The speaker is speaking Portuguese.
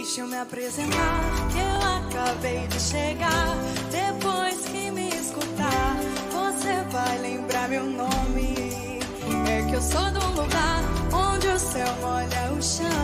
Deixa eu me apresentar, que eu acabei de chegar. Depois que me escutar, você vai lembrar meu nome. É que eu sou do lugar onde o céu molha o chão.